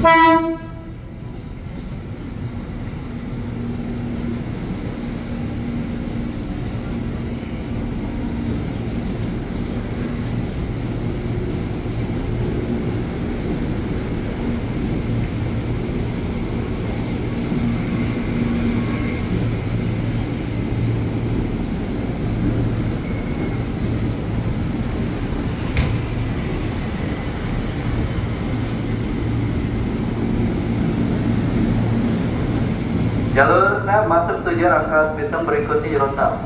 Jalur 6 masuk tujuan Rangkas Bitung, berikutnya jalur 6.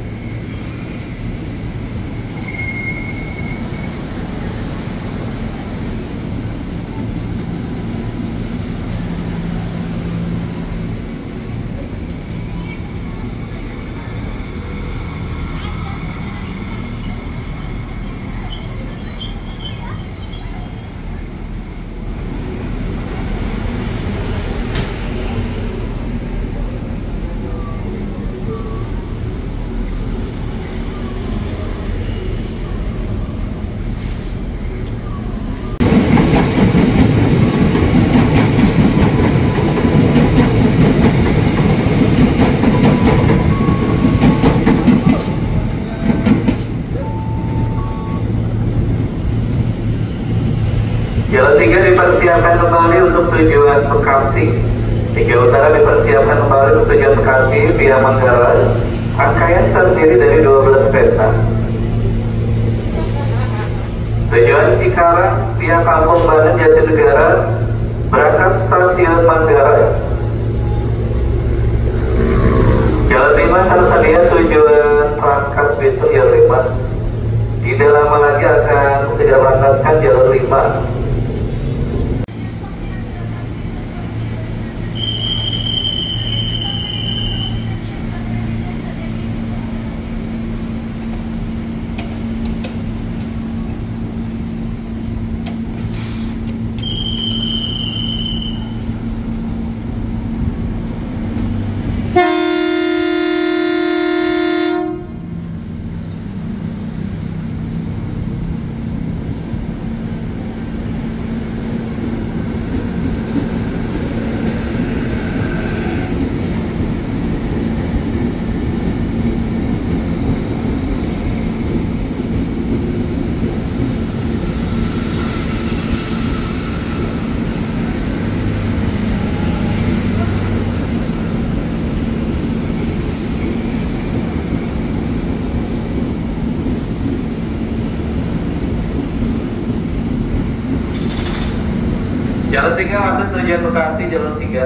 Jalur 3 dipersiapkan kembali untuk tujuan Bekasi. 3 Utara dipersiapkan kembali untuk tujuan Bekasi via Manggarai. Rangkaian terdiri dari 12 kereta. Tujuan Cikarang via Kampung Banten Jatinegara, berangkat stasiun Manggarai. Jalur 5 tersedia tujuan Rangkas Bitung jalur 5. Tidak lama lagi akan segera berangkatkan jalur 5. Jalur 3 masuk tujuan Bekasi, jalur 3.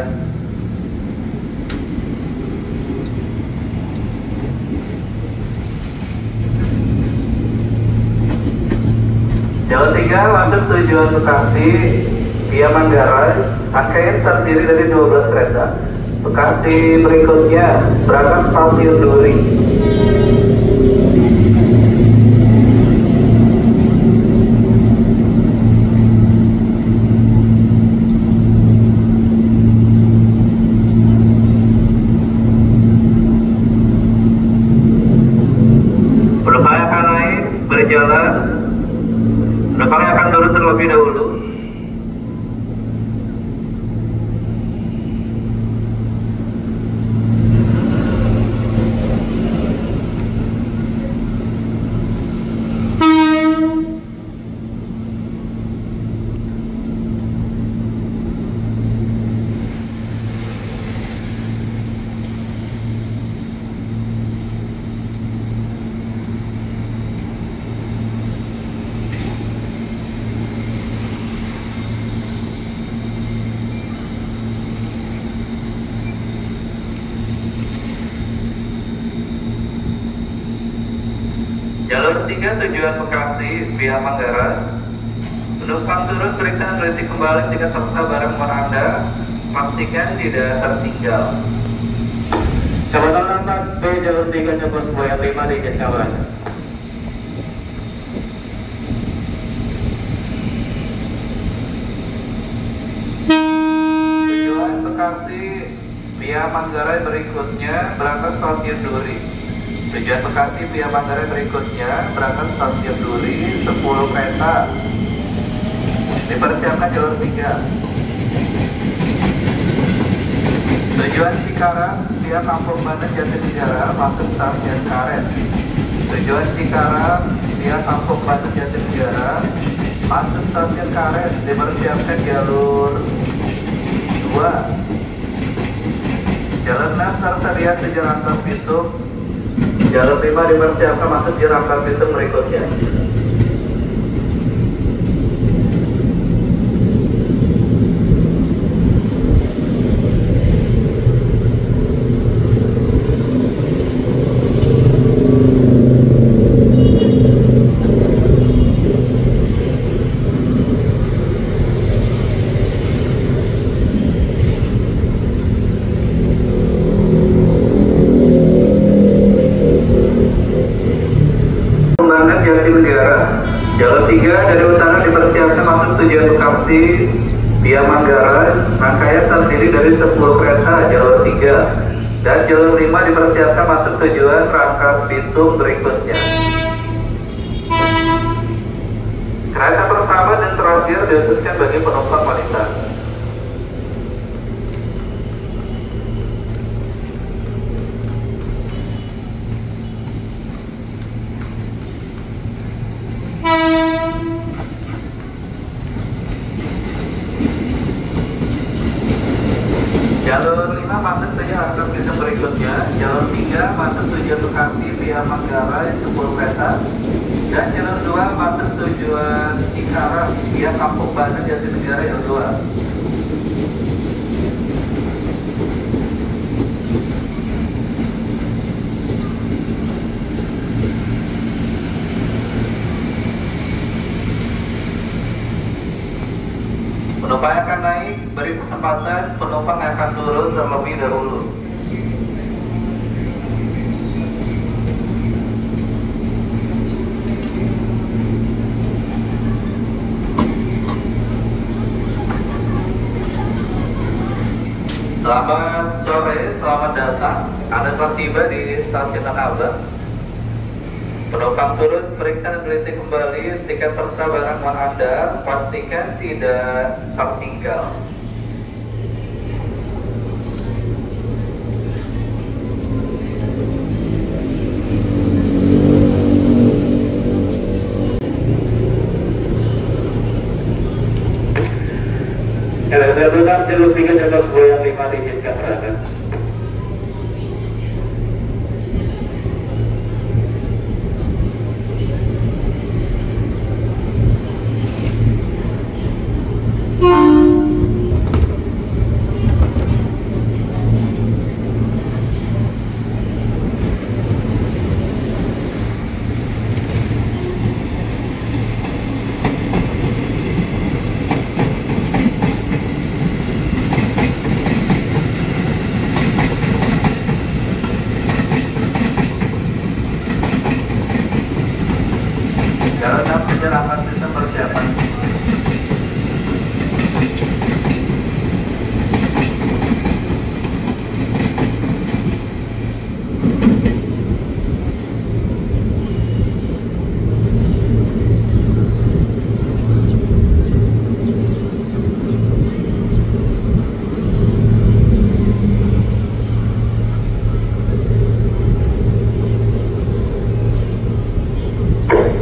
Jalur 3 masuk tujuan Bekasi via Manggarai. Rangkaian terdiri dari 12 kereta. Bekasi berikutnya berangkat stasiun Duri. Berjalan, penumpang akan turun terlebih dahulu. Jalur 3 tujuan Bekasi via Manggarai. Penumpang turun periksa reti kembali tiket serta barang Anda. Pastikan tidak tertinggal. Cabatan 4 B jalur 3 coba sebuah 5 di izin kawan. Tujuan Bekasi via Manggarai berikutnya berangkat stasiun Duri. Tujuan Bekasi via Manggarai berikutnya berangkat stasiun Duri 10 kereta. Dipersiapkan jalur 3. Tujuan Cikarang via Kampung Banten Jatinegara masuk stasiun Karet. Tujuan Cikarang via Kampung Banten Jatinegara masuk stasiun Karet, dipersiapkan jalur 2. Jalur 6 tersedia di Jalan Rangkas Bitung. Jalur 5 dipersiapkan masuk di Rangkas Bitung berikutnya. Jalur 3 dari utara dipersiapkan masuk tujuan Bekasi via Manggarai. Rangkaian terdiri dari 10 kereta jalur 3 dan jalur 5 dipersiapkan masuk tujuan Rangkas Bitung berikutnya. Kereta pertama dan terakhir dikhususkan bagi penumpang wanita. Jalur 5 masuk tujuan Rangkas Bitung berikutnya. Jalur 3 masuk tujuan Bekasi via Manggarai 10 kereta dan jalur 2 masuk tujuan Cikarang via Kampung Banten Jatinegara jalur 2. Penumpang yang akan naik, beri kesempatan penumpang yang akan turun terlebih dahulu. Selamat sore, selamat datang. Anda telah tiba di stasiun Tanah Abang. Penumpang turun, periksa dan teliti kembali tiket serta barang Anda, pastikan tidak tertinggal. Jalur 6, jalur 3, jalur 10 yang 5 diizinkan berangkat.